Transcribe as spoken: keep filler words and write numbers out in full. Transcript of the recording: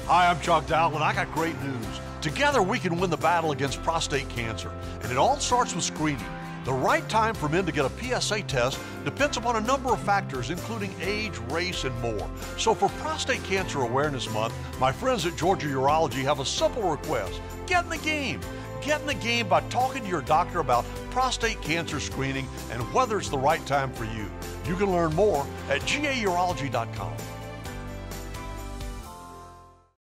Hi, I'm Chuck Dowell, and I got great news. Together, we can win the battle against prostate cancer, and it all starts with screening. The right time for men to get a P S A test depends upon a number of factors, including age, race, and more. So for Prostate Cancer Awareness Month, my friends at Georgia Urology have a simple request. Get in the game. Get in the game by talking to your doctor about prostate cancer screening and whether it's the right time for you. You can learn more at G A urology dot com.